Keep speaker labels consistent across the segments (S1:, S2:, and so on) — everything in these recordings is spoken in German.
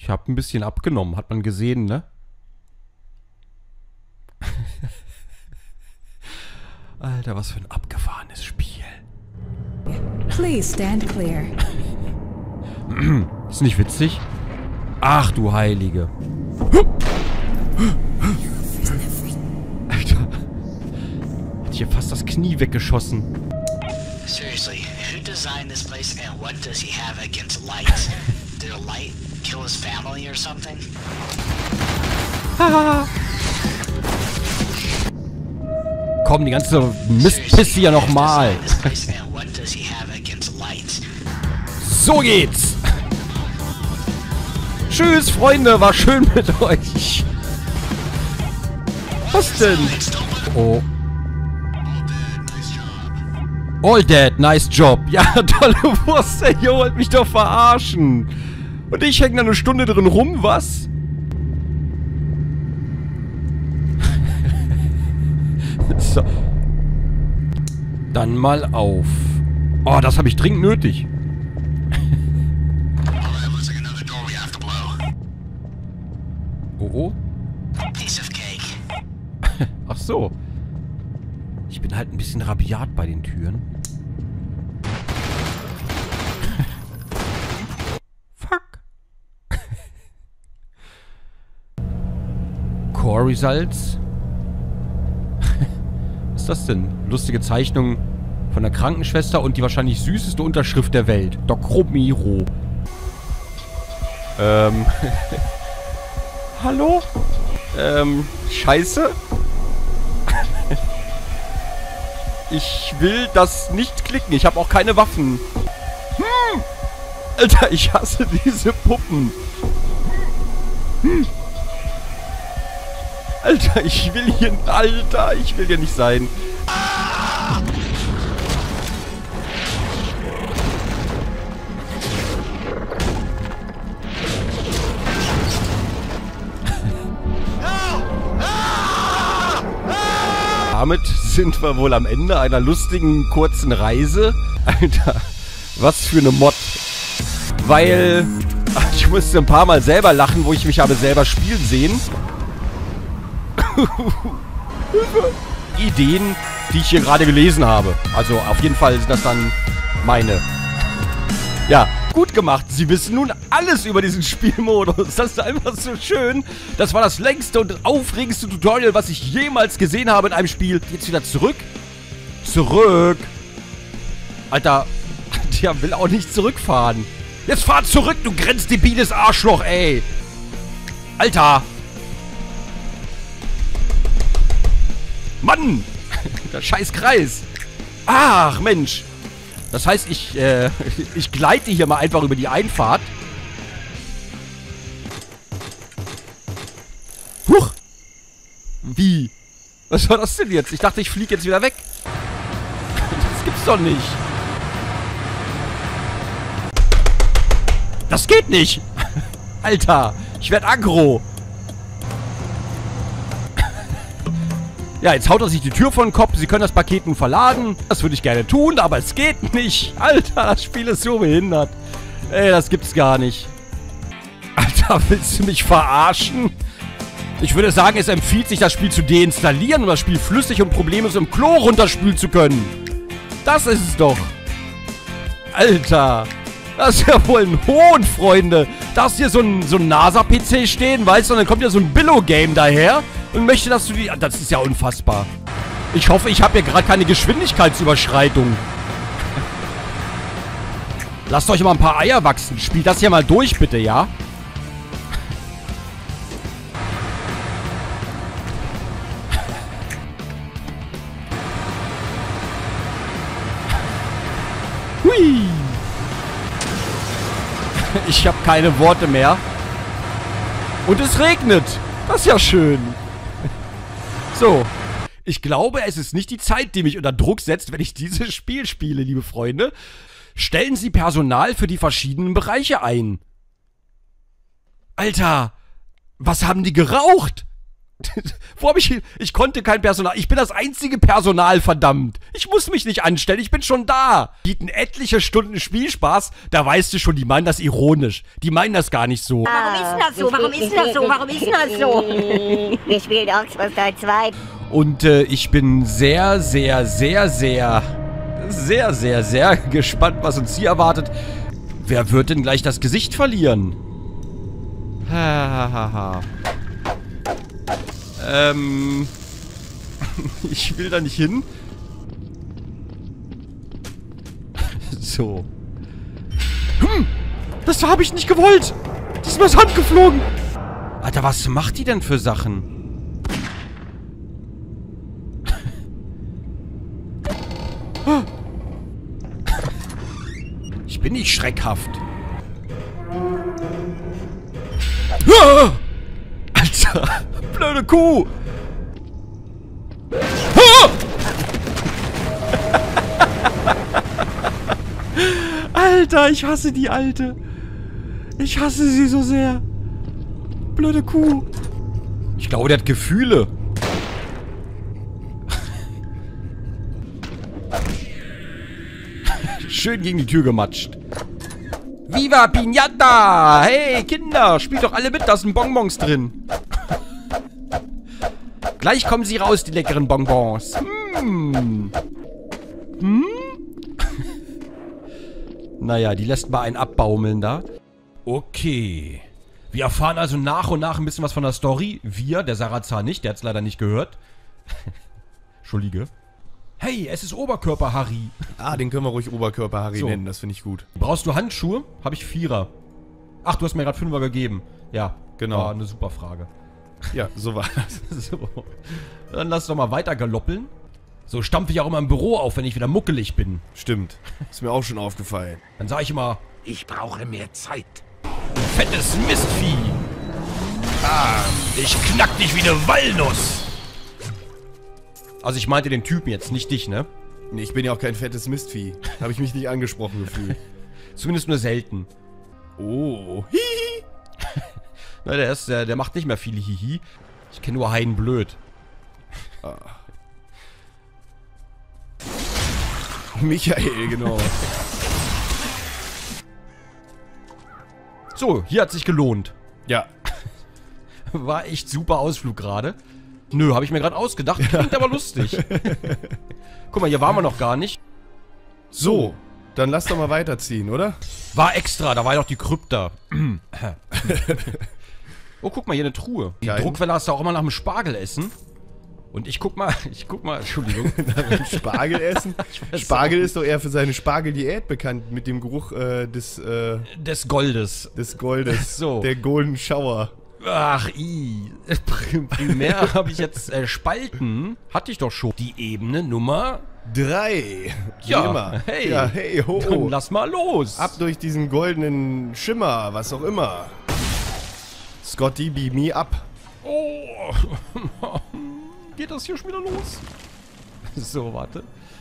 S1: Ich habe ein bisschen abgenommen, hat man gesehen, ne? Alter, was für ein abgefahrenes Spiel.
S2: Please stand clear.
S1: Ist nicht witzig? Ach du Heilige. Alter. Hätte ich hier fast das Knie weggeschossen.
S3: Seriously, who designed this place and what does he have against light? Did a light kill his family or something?
S1: Komm, die ganze Mistpisse hier nochmal. So geht's. Tschüss, Freunde. War schön mit euch. Was denn? Oh. All dead, nice job. Ja, tolle Wurst, ey, ihr wollt mich doch verarschen. Und ich hänge da eine Stunde drin rum, was? So. Dann mal auf. Oh, das habe ich dringend nötig. Oh, oh. Ach so. Ich bin halt ein bisschen rabiat bei den Türen. Fuck. Core Results. Was ist das denn? Lustige Zeichnung von der Krankenschwester und die wahrscheinlich süßeste Unterschrift der Welt. Doc Romero. Hallo? Scheiße? Ich will das nicht klicken. Ich habe auch keine Waffen. Alter, ich hasse diese Puppen. Alter, ich will hier... Alter, ich will hier nicht sein. Damit sind wir wohl am Ende einer lustigen, kurzen Reise. Alter, was für eine Mod. Weil... ich musste ein paar Mal selber lachen, wo ich mich habe selber spielen sehen. Ideen, die ich hier gerade gelesen habe. Also auf jeden Fall sind das dann meine. Ja, gut gemacht. Sie wissen nun alles über diesen Spielmodus. Das ist einfach so schön. Das war das längste und aufregendste Tutorial, was ich jemals gesehen habe in einem Spiel. Jetzt wieder zurück. Zurück. Alter, der will auch nicht zurückfahren. Jetzt fahr zurück, du grenzdebiles Arschloch, ey. Alter. Mann! Der scheiß Kreis. Ach, Mensch. Das heißt, ich gleite hier mal einfach über die Einfahrt. Huch! Wie? Was war das denn jetzt? Ich dachte, ich fliege jetzt wieder weg. Das gibt's doch nicht. Das geht nicht! Alter, ich werd aggro. Ja, jetzt haut er sich die Tür vor den Kopf. Sie können das Paket nun verladen. Das würde ich gerne tun, aber es geht nicht. Alter, das Spiel ist so behindert. Ey, das gibt's gar nicht. Alter, willst du mich verarschen? Ich würde sagen, es empfiehlt sich, das Spiel zu deinstallieren, um das Spiel flüssig und problemlos im Klo runterspülen zu können. Das ist es doch. Alter, das ist ja wohl ein Hohn, Freunde. Da ist hier so ein NASA-PC stehen, weißt du, und dann kommt ja so ein Billo-Game daher und möchte, dass du die... Das ist ja unfassbar. Ich hoffe, ich habe hier gerade keine Geschwindigkeitsüberschreitung. Lasst euch mal ein paar Eier wachsen. Spielt das hier mal durch, bitte, ja? Hui! Ich habe keine Worte mehr. Und es regnet. Das ist ja schön. So. Ich glaube, es ist nicht die Zeit, die mich unter Druck setzt, wenn ich dieses Spiel spiele, liebe Freunde. Stellen Sie Personal für die verschiedenen Bereiche ein. Alter, was haben die geraucht? Wo hab ich konnte kein Personal. Ich bin das einzige Personal, verdammt. Ich muss mich nicht anstellen, ich bin schon da. Bieten etliche Stunden Spielspaß, da weißt du schon, die meinen das ironisch. Die meinen das gar nicht so.
S4: Warum ist denn das so? Warum ist denn das so? Warum ist denn das so? Wir spielen Oxford Teil 2.
S1: Und ich bin sehr gespannt, was uns hier erwartet. Wer wird denn gleich das Gesicht verlieren? Ich will da nicht hin. So. Das habe ich nicht gewollt. Die ist mir aus der Hand geflogen. Alter, was macht die denn für Sachen? Ich bin nicht schreckhaft. Alter, blöde Kuh. Alter, ich hasse die Alte. Ich hasse sie so sehr. Blöde Kuh. Ich glaube, der hat Gefühle. Schön gegen die Tür gematscht. Viva Piñata! Hey, Kinder, spielt doch alle mit, da sind Bonbons drin. Gleich kommen sie raus, die leckeren Bonbons. Naja, die lässt mal einen abbaumeln da. Okay. Wir erfahren also nach und nach ein bisschen was von der Story. Wir, der Sarazar nicht, der hat es leider nicht gehört. Entschuldige. Hey, es ist Oberkörper-Harry.
S5: Ah, den können wir ruhig Oberkörper-Harry
S1: So.
S5: nennen, das finde ich gut.
S1: Brauchst du Handschuhe? Habe ich 4er. Ach, du hast mir gerade 5er gegeben. Ja,
S5: Genau.
S1: War eine super Frage.
S5: Ja, so war das.
S1: So. Dann lass doch mal weiter galoppeln. So stampfe ich auch immer im Büro auf, wenn ich wieder muckelig bin.
S5: Stimmt. Ist mir auch schon aufgefallen.
S1: Dann sage ich immer,
S6: Ich brauche mehr Zeit.
S1: fettes Mistvieh. Ich knack dich wie eine Walnuss. Also ich meinte den Typen jetzt, nicht dich, ne?
S5: Nee, ich bin ja auch kein fettes Mistvieh. Habe ich mich nicht angesprochen gefühlt.
S1: Zumindest nur selten.
S5: Oh.
S1: Na, der macht nicht mehr viele Hihi. Ich kenne nur Heiden blöd.
S5: Michael, genau.
S1: So, hier hat sich gelohnt.
S5: Ja.
S1: War echt super Ausflug gerade. Nö, habe ich mir gerade ausgedacht. Klingt aber lustig. Guck mal, hier waren wir noch gar nicht.
S5: So, dann lass doch mal weiterziehen, oder?
S1: War extra, da war ja noch die Krypta. Oh, guck mal, hier eine Truhe. Die
S5: Geil.
S1: Druckwelle hast du auch immer nach dem Spargel essen. Und ich guck mal, Entschuldigung.
S5: Spargel essen? Spargel ist doch eher für seine Spargeldiät bekannt, mit dem Geruch des
S1: Des Goldes.
S5: Goldes.
S1: So.
S5: Der Golden Shower.
S1: Ach, primär habe ich jetzt Spalten. Hatte ich doch schon. Die Ebene Nummer...
S5: 3.
S1: Ja,
S5: Wie immer.
S1: hey.
S5: Ja, hey, ho.
S1: Dann lass mal los.
S5: Ab durch diesen goldenen Schimmer, was auch immer. Scotty, beam me up.
S1: Oh. Geht das hier schon wieder los? So, warte.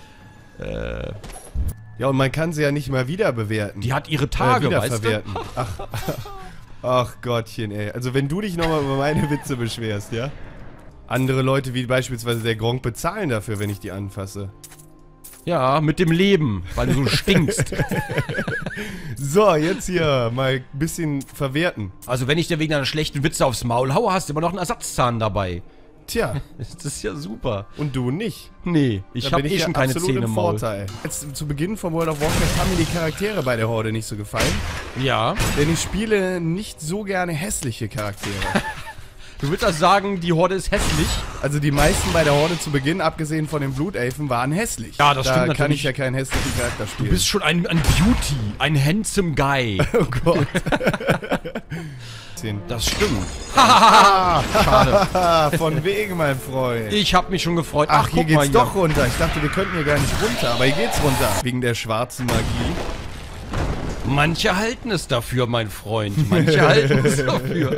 S5: Ja, und man kann sie ja nicht mal wieder bewerten.
S1: Die hat ihre Tage, weißt du?
S5: wiederverwerten. Ach Gottchen, ey. Also wenn du dich nochmal über meine Witze beschwerst, ja? Andere Leute wie beispielsweise der Gronk bezahlen dafür, wenn ich die anfasse.
S1: Ja, mit dem Leben, weil du so stinkst.
S5: So, jetzt hier mal ein bisschen verwerten.
S1: Also wenn ich dir wegen einer schlechten Witze aufs Maul haue, hast du immer noch einen Ersatzzahn dabei.
S5: Tja,
S1: Das ist ja super.
S5: und du nicht.
S1: Nee, ich
S5: Da
S1: habe
S5: bin
S1: eh
S5: ja
S1: schon keine
S5: absolut
S1: Zähne
S5: im
S1: im Maul.
S5: Vorteil. Jetzt zu Beginn von World of Warcraft haben mir die Charaktere bei der Horde nicht so gefallen.
S1: Ja.
S5: Denn ich spiele nicht so gerne hässliche Charaktere.
S1: Du würdest also sagen, die Horde ist hässlich?
S5: Also die meisten bei der Horde zu Beginn, abgesehen von den Blutelfen, waren hässlich.
S1: Ja, das stimmt
S5: Da kann
S1: natürlich.
S5: ich ja keinen hässlichen Charakter spielen.
S1: Du bist schon ein Beauty, ein handsome Guy.
S5: Oh Gott.
S1: Das stimmt.
S5: Ah, von wegen, mein Freund.
S1: Ich habe mich schon gefreut.
S5: Ach, hier
S1: guck mal
S5: geht's doch runter. Ich dachte, wir könnten hier gar nicht runter, aber hier geht's runter. Wegen der schwarzen Magie.
S1: Manche halten es dafür, mein Freund. Manche halten es dafür.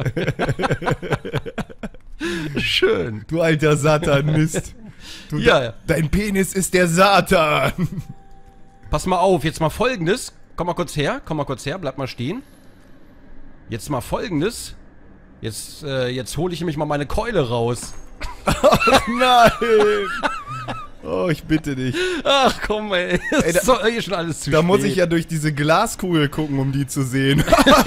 S1: Schön.
S5: Du alter Satanist. Du,
S1: Ja.
S5: Dein Penis ist der Satan.
S1: Pass mal auf, jetzt mal Folgendes. Komm mal kurz her, bleib mal stehen. Jetzt mal Folgendes. Jetzt hole ich nämlich mal meine Keule raus.
S5: Nein! Oh, ich bitte dich.
S1: Ach komm, ey. Das ist doch hier schon alles zu spät.
S5: Da muss ich ja durch diese Glaskugel gucken, um die zu sehen.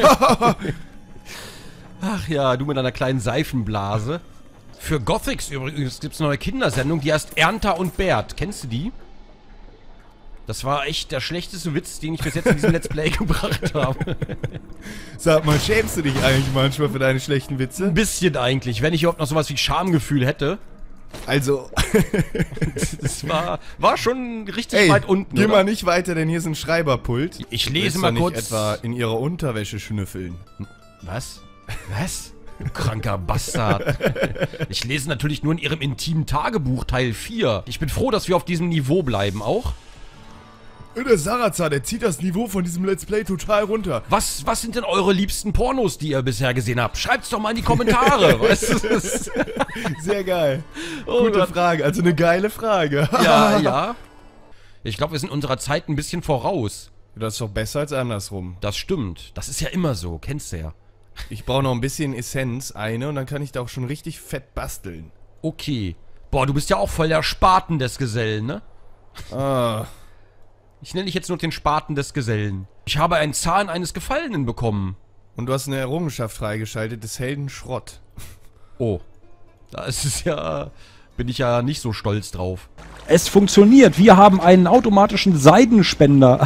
S1: Ach ja, du mit deiner kleinen Seifenblase. Für Gothics übrigens gibt es eine neue Kindersendung, die heißt Ernta und Bert. Kennst du die? Das war echt der schlechteste Witz, den ich bis jetzt in diesem Let's Play gebracht habe.
S5: Sag mal, schämst du dich eigentlich manchmal für deine schlechten Witze?
S1: Ein bisschen eigentlich, wenn ich überhaupt noch sowas wie Schamgefühl hätte.
S5: Also...
S1: Das war schon richtig weit unten,
S5: geh
S1: oder?
S5: mal nicht weiter, denn hier ist ein Schreiberpult.
S1: Ich lese
S5: Willst
S1: mal
S5: du
S1: kurz...
S5: nicht etwa in ihrer Unterwäsche schnüffeln?
S1: Was? Was? Du kranker Bastard. Ich lese natürlich nur in ihrem intimen Tagebuch Teil 4. Ich bin froh, dass wir auf diesem Niveau bleiben auch.
S5: Der Sarazar, der zieht das Niveau von diesem Let's Play total runter.
S1: Was sind denn eure liebsten Pornos, die ihr bisher gesehen habt? Schreibt's doch mal in die Kommentare. Weißt du?
S5: Sehr geil.
S1: Oh
S5: Gute
S1: Gott.
S5: Frage, also eine geile Frage.
S1: Ja. Ich glaube, wir sind unserer Zeit ein bisschen voraus.
S5: Das ist doch besser als andersrum.
S1: Das stimmt. Das ist ja immer so. Kennst du ja.
S5: Ich brauche noch ein bisschen Essenz, und dann kann ich da auch schon richtig fett basteln.
S1: Okay. Boah, du bist ja auch voll der Spaten des Gesellen, ne?
S5: Ah.
S1: Ich nenne dich jetzt nur den Spaten des Gesellen. Ich habe einen Zahn eines Gefallenen bekommen.
S5: Und du hast eine Errungenschaft freigeschaltet des Helden Schrott.
S1: Oh. Da ist es ja... Bin ich ja nicht so stolz drauf.
S6: Es funktioniert. Wir haben einen automatischen Seidenspender.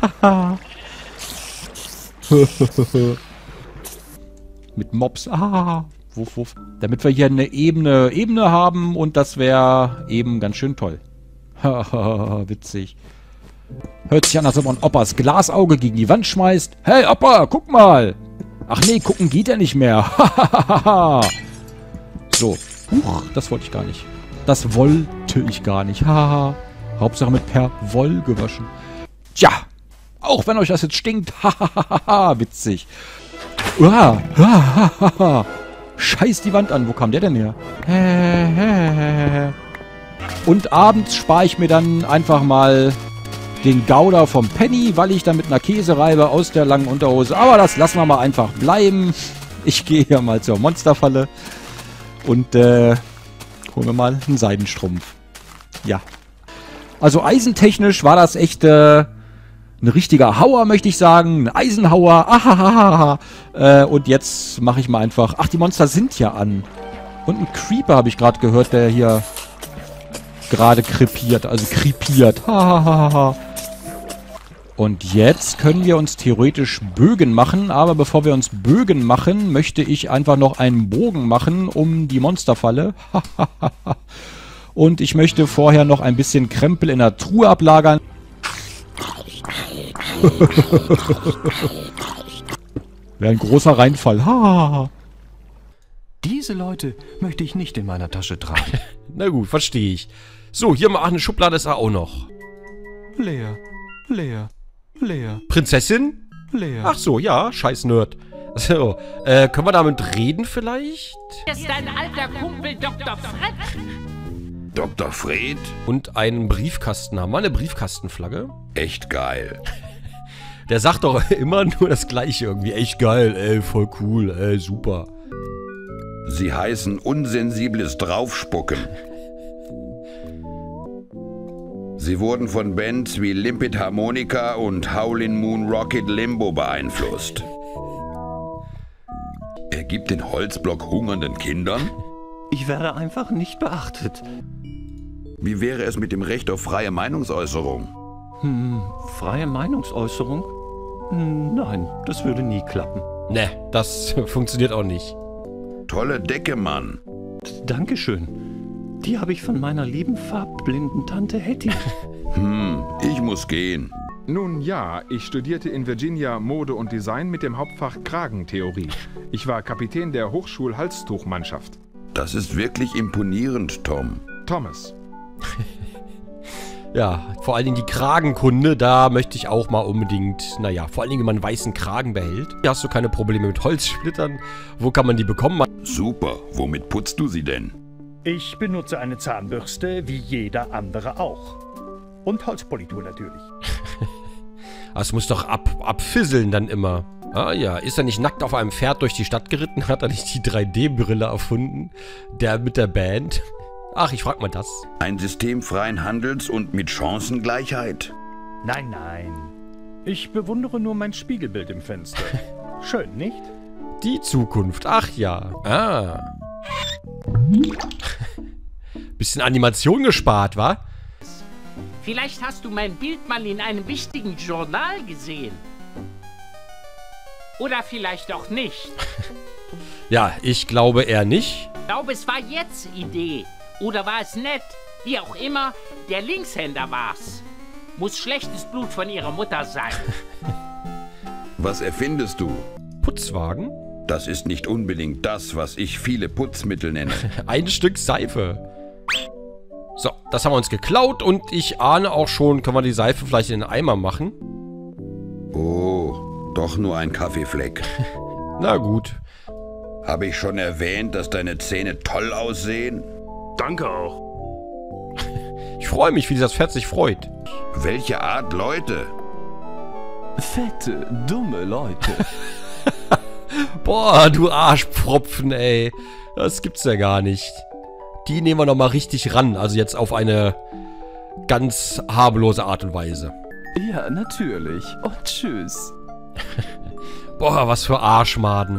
S6: Mit Mobs. Wuff, wuff. Damit wir hier eine Ebene haben und das wäre eben ganz schön toll. Witzig. Hört sich an, als ob man Oppas Glasauge gegen die Wand schmeißt. Hey Opa, guck mal. Ach nee, gucken geht ja nicht mehr. So. Huch, das wollte ich gar nicht. Das wollte ich gar nicht. Haha. Hauptsache mit per Woll gewaschen. Tja. Auch wenn euch das jetzt stinkt. Hahaha. Witzig. Scheiß die Wand an. Wo kam der denn her? Und abends spare ich mir dann einfach mal den Gouda vom Penny, weil ich dann mit einer Käsereibe aus der langen Unterhose... Aber das lassen wir mal einfach bleiben. Ich gehe hier mal zur Monsterfalle und holen wir mal einen Seidenstrumpf. Ja. Also eisentechnisch war das echt ein richtiger Hauer, möchte ich sagen. Ein Eisenhauer. Ahahaha. Und jetzt mache ich mal einfach... Ach, die Monster sind ja an. Und ein Creeper habe ich gerade gehört, der hier gerade krepiert. Also krepiert. Hahaha. Und jetzt können wir uns theoretisch Bögen machen, aber bevor wir uns Bögen machen, möchte ich einfach noch einen Bogen machen um die Monsterfalle. Und ich möchte vorher noch ein bisschen Krempel in der Truhe ablagern. Wäre ein großer Reinfall.
S7: Diese Leute möchte ich nicht in meiner Tasche tragen.
S1: Na gut, verstehe ich. So, hier mal eine Schublade ist auch noch.
S7: Leer, leer, leer,
S1: Prinzessin?
S7: leer.
S1: Ach so, ja, scheiß Nerd. So, können wir damit reden vielleicht?
S8: Das ist dein alter Kumpel Dr. Fred.
S9: Dr. Fred?
S1: Und einen Briefkasten. Haben wir eine Briefkastenflagge?
S9: Echt geil.
S1: Der sagt doch immer nur das Gleiche irgendwie. Echt geil, ey, voll cool, ey, super.
S9: Sie heißen unsensibles Draufspucken. Sie wurden von Bands wie Limpid Harmonica und Howlin' Moon Rocket Limbo beeinflusst. Er gibt den Holzblock hungernden Kindern?
S7: Ich werde einfach nicht beachtet.
S9: Wie wäre es mit dem Recht auf freie Meinungsäußerung?
S7: Freie Meinungsäußerung? Nein, das würde nie klappen.
S1: Ne, das funktioniert auch nicht.
S9: Tolle Decke, Mann.
S7: Dankeschön. Die habe ich von meiner lieben farbblinden Tante Hetty.
S9: Ich muss gehen.
S10: Nun ja, ich studierte in Virginia Mode und Design mit dem Hauptfach Kragentheorie. Ich war Kapitän der Hochschul-Halstuchmannschaft.
S9: Das ist wirklich imponierend, Tom.
S10: Thomas.
S1: Ja, vor allen Dingen die Kragenkunde, da möchte ich auch mal unbedingt, naja, vor allen Dingen, wenn man einen weißen Kragen behält. Hier hast du keine Probleme mit Holzsplittern. Wo kann man die bekommen?
S9: Super, womit putzt du sie denn?
S11: Ich benutze eine Zahnbürste, wie jeder andere auch. Und Holzpolitur natürlich.
S1: Das muss doch abfisseln dann immer. Ah ja, ist er nicht nackt auf einem Pferd durch die Stadt geritten? Hat er nicht die 3D-Brille erfunden? Der mit der Band? Ach, ich frag mal das.
S9: Ein System freien Handels und mit Chancengleichheit?
S11: Nein, nein. Ich bewundere nur mein Spiegelbild im Fenster. Schön, nicht?
S1: Die Zukunft, ach ja. Ah. Bisschen Animation gespart, wa?
S8: Vielleicht hast du mein Bild mal in einem wichtigen Journal gesehen. Oder vielleicht auch nicht.
S1: Ja, ich glaube eher nicht.
S8: Ich glaube, es war jetzt Idee. Oder war es nett? Wie auch immer, der Linkshänder war's. Muss schlechtes Blut von ihrer Mutter sein.
S9: Was erfindest du?
S1: Putzwagen?
S9: Das ist nicht unbedingt das, was ich viele Putzmittel nenne.
S1: Ein Stück Seife. So, das haben wir uns geklaut und ich ahne auch schon, können wir die Seife vielleicht in den Eimer machen?
S9: Oh, doch nur ein Kaffeefleck.
S1: Na gut.
S9: Habe ich schon erwähnt, dass deine Zähne toll aussehen?
S12: Danke auch.
S1: Ich freue mich, wie das Pferd sich freut.
S9: Welche Art Leute?
S12: Fette, dumme Leute.
S1: Boah, du Arschpfropfen, ey. Das gibt's ja gar nicht. Die nehmen wir nochmal richtig ran. Also jetzt auf eine ganz harmlose Art und Weise.
S12: Ja, natürlich. Und tschüss.
S1: Boah, was für Arschmaden.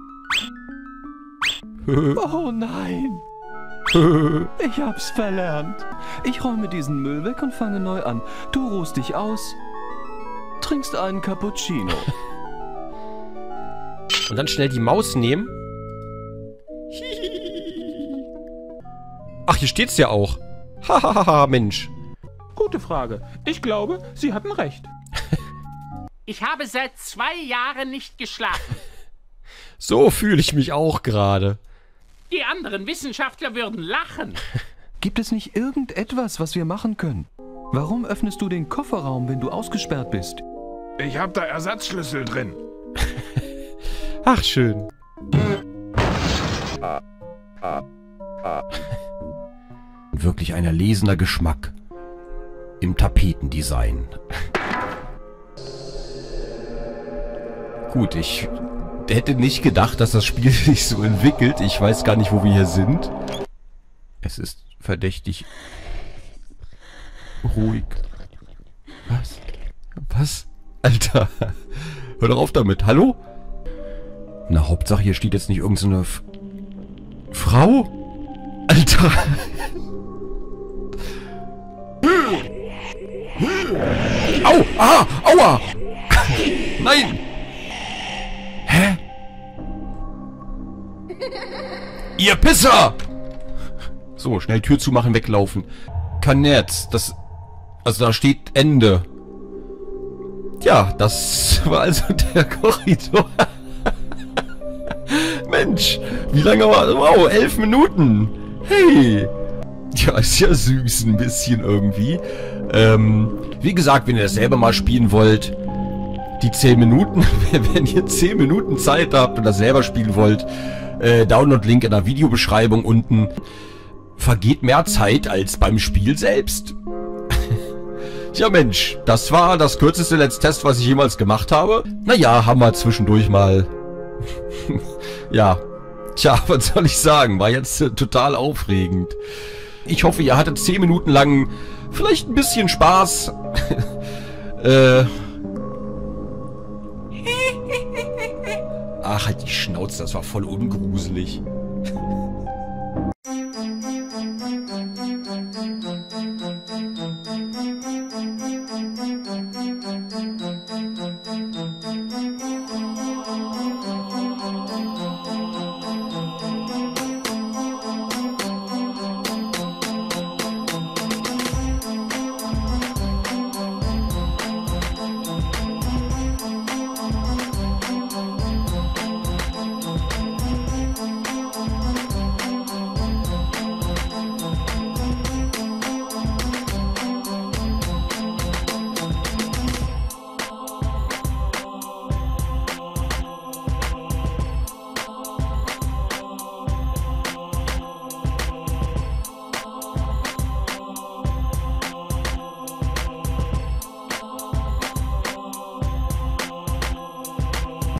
S12: Oh nein. Ich hab's verlernt. Ich räume diesen Müll weg und fange neu an. Du ruhst dich aus, trinkst einen Cappuccino.
S1: Und dann schnell die Maus nehmen. Ach, hier steht's ja auch. Hahaha, Mensch.
S10: Gute Frage. Ich glaube, Sie hatten recht.
S8: Ich habe seit 2 Jahren nicht geschlafen.
S1: So fühle ich mich auch gerade.
S8: Die anderen Wissenschaftler würden lachen.
S12: Gibt es nicht irgendetwas, was wir machen können? Warum öffnest du den Kofferraum, wenn du ausgesperrt bist?
S10: Ich habe da Ersatzschlüssel drin.
S1: Ach, schön. Wirklich ein erlesener Geschmack im Tapetendesign. Gut, ich hätte nicht gedacht, dass das Spiel sich so entwickelt. Ich weiß gar nicht, wo wir hier sind. Es ist verdächtig ruhig. Was? Was? Alter. Hör doch auf damit. Hallo? Na, Hauptsache, hier steht jetzt nicht irgendeine Frau? Alter. Au! Ah! Aua! Nein! Hä? Ihr Pisser! So, schnell Tür zumachen, weglaufen. Kanett, das... Also da steht Ende. Ja, das war also der Korridor. Mensch, wie lange war... Wow, 11 Minuten. Hey. Ja, ist ja süß ein bisschen irgendwie. Wie gesagt, wenn ihr das selber mal spielen wollt, die 10 Minuten, wenn ihr 10 Minuten Zeit habt und das selber spielen wollt, Download-Link in der Videobeschreibung unten. Vergeht mehr Zeit als beim Spiel selbst. Tja Mensch, das war das kürzeste Let's Test, was ich jemals gemacht habe. Naja, haben wir zwischendurch mal... Ja, tja, was soll ich sagen, war jetzt total aufregend. Ich hoffe, ihr hattet 10 Minuten lang vielleicht ein bisschen Spaß. Ach, halt die Schnauze, das war voll ungruselig.